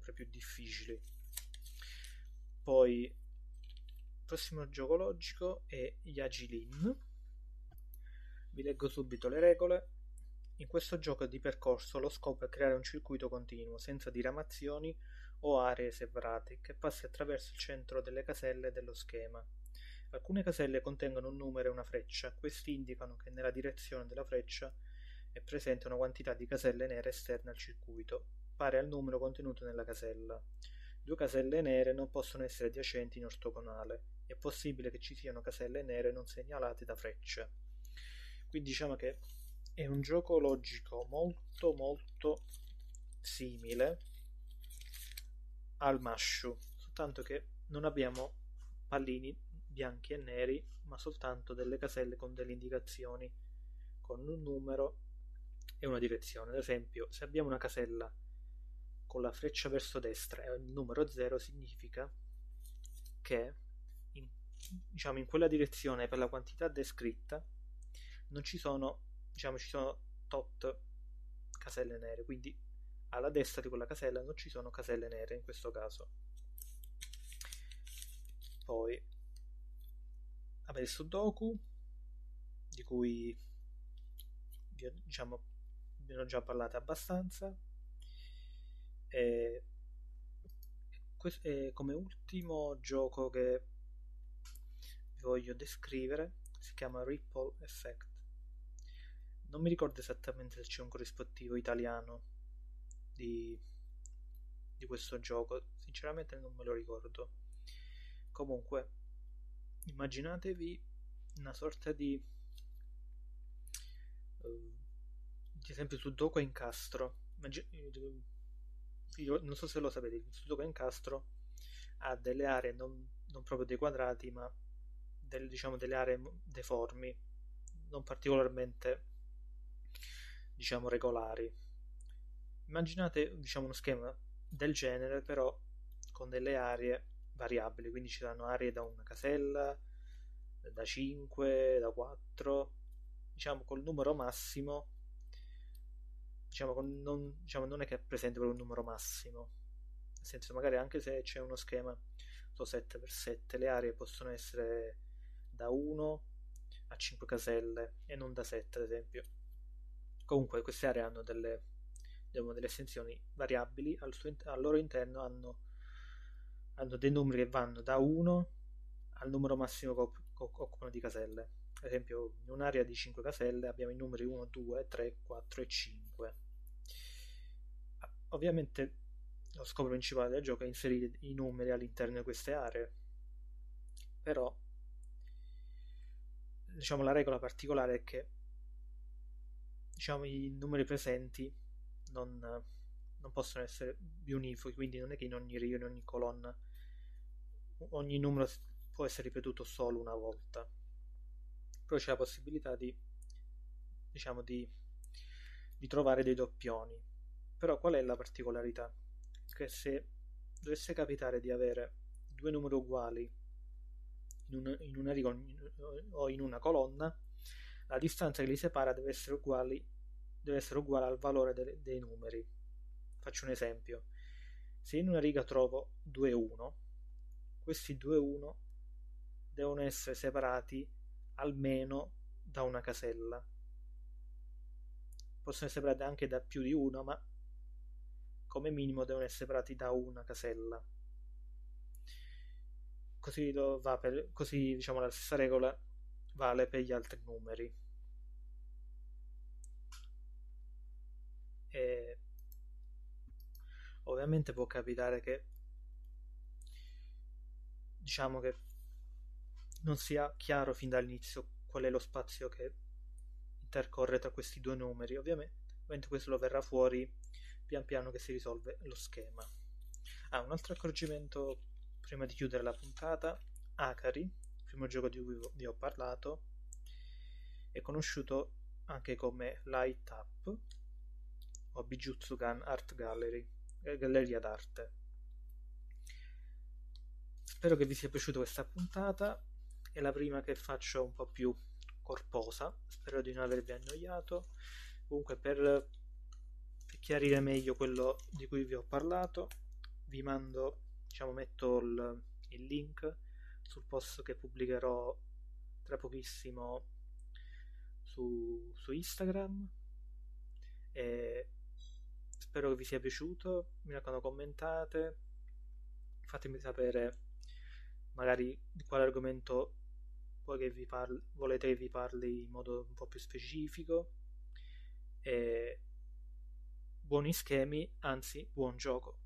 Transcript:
sempre più difficili. Poi il prossimo gioco logico è Yagilin. Vi leggo subito le regole. In questo gioco di percorso lo scopo è creare un circuito continuo, senza diramazioni o aree separate, che passi attraverso il centro delle caselle dello schema. Alcune caselle contengono un numero e una freccia. Questi indicano che nella direzione della freccia è presente una quantità di caselle nere esterne al circuito, pari al numero contenuto nella casella. Due caselle nere non possono essere adiacenti in ortogonale. È possibile che ci siano caselle nere non segnalate da frecce. Quindi diciamo che è un gioco logico molto simile al Mashu, soltanto che non abbiamo pallini bianchi e neri, ma soltanto delle caselle con delle indicazioni, con un numero e una direzione. Ad esempio, se abbiamo una casella con la freccia verso destra e il numero 0, significa che in quella direzione, per la quantità descritta, non ci sono, ci sono tot caselle nere, quindi alla destra di quella casella non ci sono caselle nere in questo caso. Poi abbiamo il Sudoku, di cui vi ho già parlato abbastanza, e come ultimo gioco che vi voglio descrivere si chiama Ripple Effect. Non mi ricordo esattamente se c'è un corrispettivo italiano di questo gioco, sinceramente non me lo ricordo. Comunque immaginatevi una sorta di esempio Sudoku a incastro. Non so se lo sapete, il Sudoku a incastro ha delle aree non proprio dei quadrati, ma delle aree deformi, non particolarmente regolari. Immaginate uno schema del genere, però con delle aree variabili, quindi ci saranno aree da una casella, da 5, da 4, col numero massimo, non è che è presente per un numero massimo, nel senso, magari anche se c'è uno schema 7x7, le aree possono essere da 1 a 5 caselle e non da 7, ad esempio. Comunque queste aree hanno delle estensioni variabili, al loro interno hanno dei numeri che vanno da 1 al numero massimo che occupano di caselle. Ad esempio, in un'area di 5 caselle abbiamo i numeri 1, 2, 3, 4 e 5. Ovviamente lo scopo principale del gioco è inserire i numeri all'interno di queste aree, però la regola particolare è che i numeri presenti non possono essere biunifughi, quindi non è che in ogni riga, in ogni colonna, ogni numero può essere ripetuto solo una volta, però c'è la possibilità di trovare dei doppioni. Però qual è la particolarità? Che se dovesse capitare di avere due numeri uguali in una riga o in una colonna, la distanza che li separa deve essere uguale al valore dei numeri. Faccio un esempio: se in una riga trovo 2 1, questi 2 1 devono essere separati almeno da una casella. Possono essere separati anche da più di una, ma come minimo devono essere separati da una casella. Così la stessa regola vale per gli altri numeri. E ovviamente può capitare che non sia chiaro fin dall'inizio qual è lo spazio che intercorre tra questi due numeri. Ovviamente questo lo verrà fuori pian piano che si risolve lo schema. Un altro accorgimento prima di chiudere la puntata: Akari, il primo gioco di cui vi ho parlato, è conosciuto anche come Light Up o Bijutsugan Art Gallery, galleria d'arte. Spero che vi sia piaciuta questa puntata, è la prima che faccio un po' più corposa, spero di non avervi annoiato. Comunque, per chiarire meglio quello di cui vi ho parlato, vi mando, diciamo, metto il link sul post che pubblicherò tra pochissimo su Instagram, e spero che vi sia piaciuto. Mi raccomando, commentate, fatemi sapere magari di quale argomento volete che vi parli in modo un po' più specifico, e buoni schemi, anzi buon gioco.